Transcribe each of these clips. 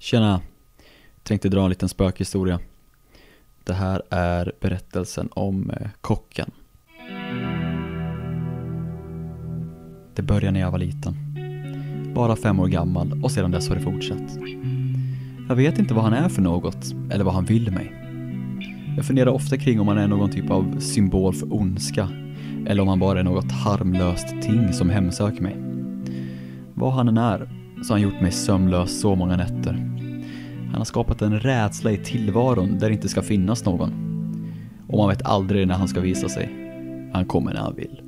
Tjena, tänkte dra en liten spökhistoria. Det här är berättelsen om kocken. Det började när jag var liten. Bara 5 år gammal och sedan dess har det fortsatt. Jag vet inte vad han är för något eller vad han vill mig. Jag funderar ofta kring om han är någon typ av symbol för ondska eller om han bara är något harmlöst ting som hemsöker mig. Vad han än är så har han gjort mig sömnlös så många nätter. Han har skapat en rädsla i tillvaron där det inte ska finnas någon. Och man vet aldrig när han ska visa sig. Han kommer när han vill.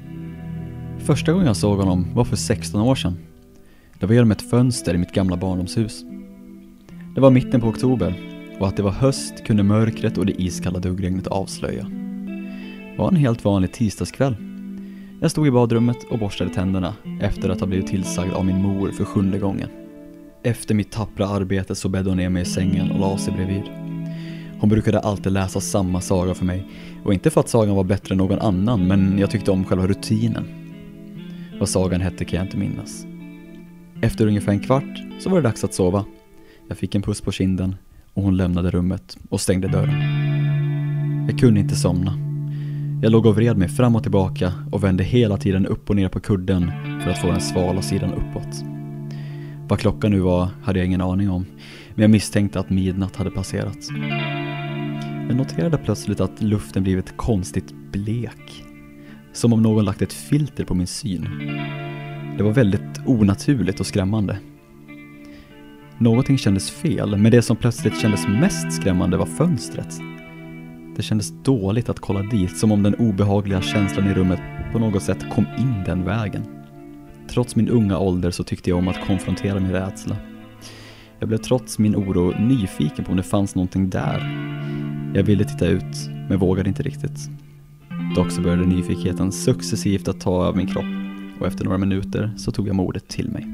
Första gången jag såg honom var för 16 år sedan. Det var genom ett fönster i mitt gamla barndomshus. Det var mitten på oktober och att det var höst kunde mörkret och det iskalla duggregnet avslöja. Det var en helt vanlig tisdagskväll. Jag stod i badrummet och borstade tänderna efter att ha blivit tillsagd av min mor för 7:e gången. Efter mitt tappra arbete så bäddade hon ner mig i sängen och la sig bredvid. Hon brukade alltid läsa samma saga för mig. Och inte för att sagan var bättre än någon annan, men jag tyckte om själva rutinen. Vad sagan hette kan jag inte minnas. Efter ungefär 1/4 så var det dags att sova. Jag fick en puss på kinden och hon lämnade rummet och stängde dörren. Jag kunde inte somna. Jag låg och vred mig fram och tillbaka och vände hela tiden upp och ner på kudden för att få den svala sidan uppåt. Vad klockan nu var hade jag ingen aning om, men jag misstänkte att midnatt hade passerat. Jag noterade plötsligt att luften blivit konstigt blek. Som om någon lagt ett filter på min syn. Det var väldigt onaturligt och skrämmande. Någonting kändes fel, men det som plötsligt kändes mest skrämmande var fönstret. Det kändes dåligt att kolla dit, som om den obehagliga känslan i rummet på något sätt kom in den vägen. Trots min unga ålder så tyckte jag om att konfrontera min rädsla. Jag blev trots min oro nyfiken på om det fanns någonting där. Jag ville titta ut, men vågade inte riktigt. Dock så började nyfikenheten successivt att ta över min kropp, och efter några minuter så tog jag modet till mig.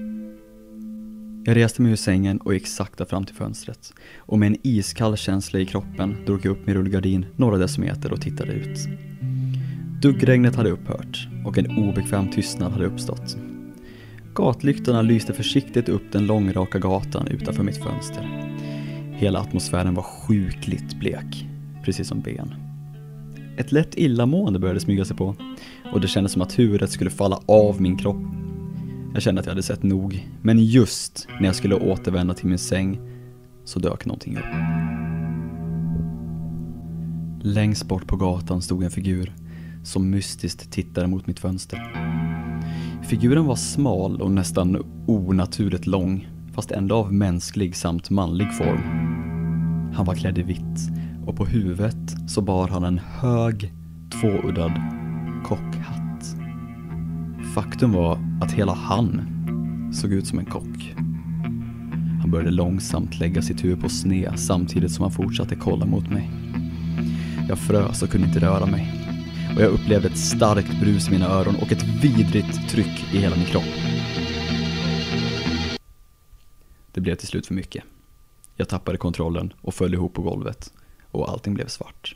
Jag reste mig ur sängen och gick sakta fram till fönstret, och med en iskall känsla i kroppen drog jag upp min rullgardin några decimeter och tittade ut. Duggregnet hade upphört och en obekväm tystnad hade uppstått. Gatlyktorna lyste försiktigt upp den långraka gatan utanför mitt fönster. Hela atmosfären var sjukligt blek, precis som ben. Ett lätt illamående började smyga sig på och det kändes som att huvudet skulle falla av min kropp. Jag kände att jag hade sett nog, men just när jag skulle återvända till min säng så dök någonting upp. Längst bort på gatan stod en figur som mystiskt tittade mot mitt fönster. Figuren var smal och nästan onaturligt lång, fast ändå av mänsklig samt manlig form. Han var klädd i vitt och på huvudet så bar han en hög, tvåuddad kockhatt. Faktum var att hela han såg ut som en kock. Han började långsamt lägga sitt huvud på sned samtidigt som han fortsatte kolla mot mig. Jag frös och kunde inte röra mig. Och jag upplevde ett starkt brus i mina öron och ett vidrigt tryck i hela min kropp. Det blev till slut för mycket. Jag tappade kontrollen och föll ihop på golvet. Och allting blev svart.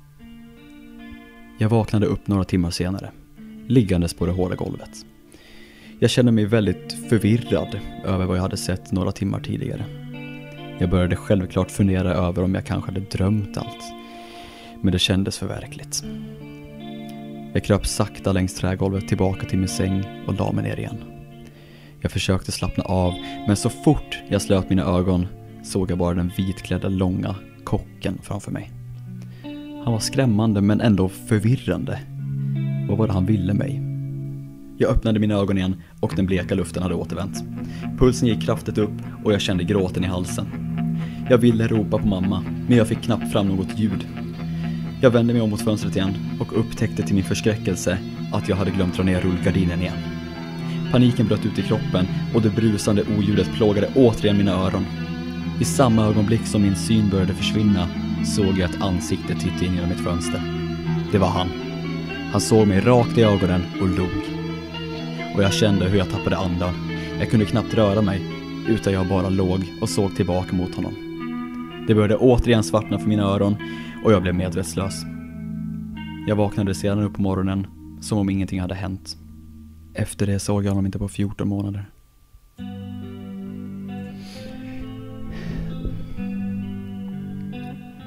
Jag vaknade upp några timmar senare, liggandes på det hårda golvet. Jag kände mig väldigt förvirrad över vad jag hade sett några timmar tidigare. Jag började självklart fundera över om jag kanske hade drömt allt. Men det kändes för verkligt. Jag kröp sakta längs trägolvet tillbaka till min säng och la mig ner igen. Jag försökte slappna av, men så fort jag slöt mina ögon såg jag bara den vitklädda långa kocken framför mig. Han var skrämmande men ändå förvirrande. Vad var det han ville mig? Jag öppnade mina ögon igen och den bleka luften hade återvänt. Pulsen gick kraftigt upp och jag kände gråten i halsen. Jag ville ropa på mamma, men jag fick knappt fram något ljud. Jag vände mig om mot fönstret igen och upptäckte till min förskräckelse att jag hade glömt dra ner rullgardinen igen. Paniken bröt ut i kroppen och det brusande oljudet plågade återigen mina öron. I samma ögonblick som min syn började försvinna såg jag ett ansikte titta in genom mitt fönster. Det var han. Han såg mig rakt i ögonen och log. Och jag kände hur jag tappade andan. Jag kunde knappt röra mig utan jag bara låg och såg tillbaka mot honom. Det började återigen svartna för mina öron och jag blev medvetslös. Jag vaknade sedan upp på morgonen som om ingenting hade hänt. Efter det såg jag honom inte på 14 månader.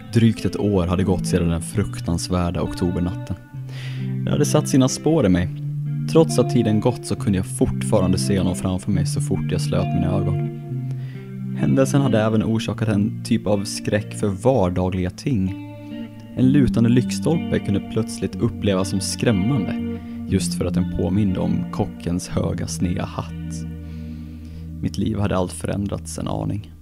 Drygt ett år hade gått sedan den fruktansvärda oktobernatten. Det hade satt sina spår i mig. Trots att tiden gått så kunde jag fortfarande se honom framför mig så fort jag slöt mina ögon. Händelsen hade även orsakat en typ av skräck för vardagliga ting. En lutande lyktstolpe kunde plötsligt upplevas som skrämmande, just för att den påminde om kockens höga sneda hatt. Mitt liv hade allt förändrats en aning.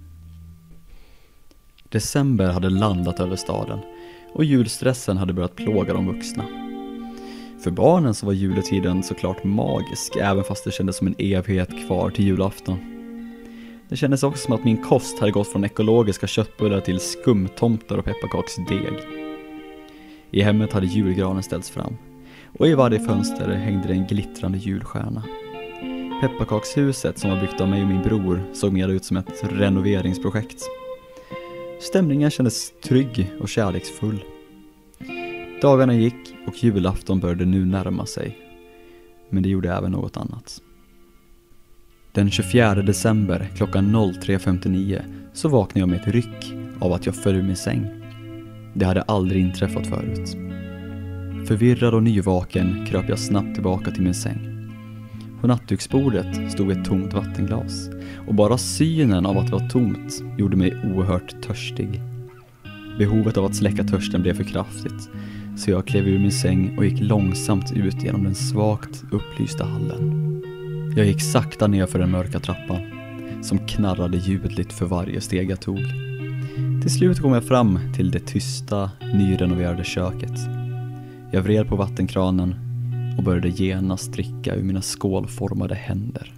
December hade landat över staden och julstressen hade börjat plåga de vuxna. För barnen så var juletiden såklart magisk, även fast det kändes som en evighet kvar till julafton. Det kändes också som att min kost hade gått från ekologiska köttbullar till skumtomtar och pepparkaksdeg. I hemmet hade julgranen ställts fram, och i varje fönster hängde det en glittrande julstjärna. Pepparkakshuset som var byggt av mig och min bror såg mer ut som ett renoveringsprojekt. Stämningen kändes trygg och kärleksfull. Dagarna gick och julafton började nu närma sig. Men det gjorde även något annat. Den 24 december klockan 03.59 så vaknade jag med ett ryck av att jag föll ur min säng. Det hade aldrig inträffat förut. Förvirrad och nyvaken kröp jag snabbt tillbaka till min säng. På nattduksbordet stod ett tomt vattenglas, och bara synen av att det var tomt gjorde mig oerhört törstig. Behovet av att släcka törsten blev för kraftigt, så jag klev ur min säng och gick långsamt ut genom den svagt upplysta hallen. Jag gick sakta ner för den mörka trappan, som knarrade ljudligt för varje steg jag tog. Till slut kom jag fram till det tysta, nyrenoverade köket. Jag vred på vattenkranen och började genast dricka ur mina skålformade händer.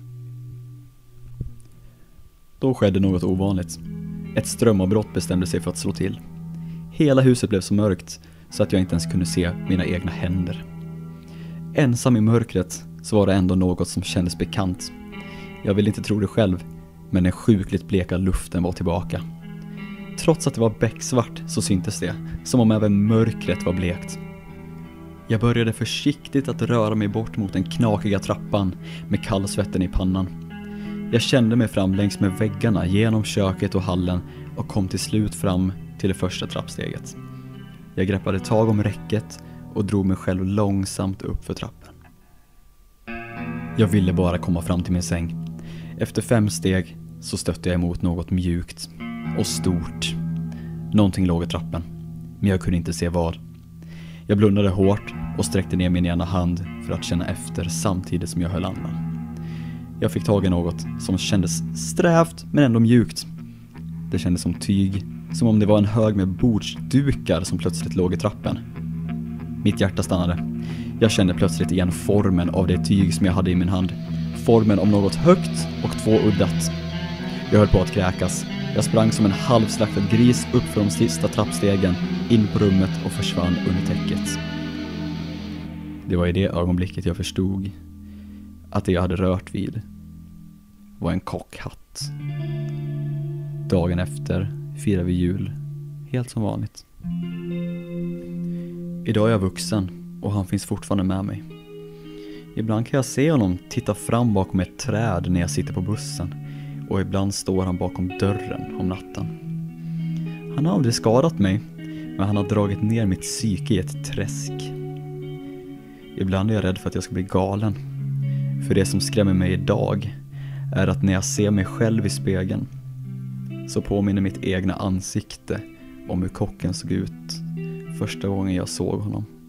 Då skedde något ovanligt. Ett strömavbrott bestämde sig för att slå till. Hela huset blev så mörkt så att jag inte ens kunde se mina egna händer. Ensam i mörkret så var det ändå något som kändes bekant. Jag ville inte tro det själv, men den sjukligt bleka luften var tillbaka. Trots att det var becksvart så syntes det, som om även mörkret var blekt. Jag började försiktigt att röra mig bort mot den knakiga trappan med kallsvetten i pannan. Jag kände mig fram längs med väggarna genom köket och hallen och kom till slut fram till det första trappsteget. Jag greppade tag om räcket och drog mig själv långsamt upp för trappen. Jag ville bara komma fram till min säng. Efter 5 steg så stötte jag emot något mjukt och stort. Någonting låg i trappen, men jag kunde inte se vad. Jag blundade hårt och sträckte ner min ena hand för att känna efter samtidigt som jag höll andan. Jag fick tag i något som kändes strävt men ändå mjukt. Det kändes som tyg, som om det var en hög med bordsdukar som plötsligt låg i trappen. Mitt hjärta stannade. Jag kände plötsligt igen formen av det tyg som jag hade i min hand. Formen av något högt och 2 uddat. Jag höll på att kräkas. Jag sprang som en halvslaktad gris upp för de sista trappstegen, in på rummet och försvann under täcket. Det var i det ögonblicket jag förstod att det jag hade rört vid var en kockhatt. Dagen efter firar vi jul, helt som vanligt. Idag är jag vuxen och han finns fortfarande med mig. Ibland kan jag se honom titta fram bakom ett träd när jag sitter på bussen, och ibland står han bakom dörren om natten. Han har aldrig skadat mig, men han har dragit ner mitt psyke i ett träsk. Ibland är jag rädd för att jag ska bli galen. För det som skrämmer mig idag är att när jag ser mig själv i spegeln så påminner mitt egna ansikte om hur kocken såg ut första gången jag såg honom.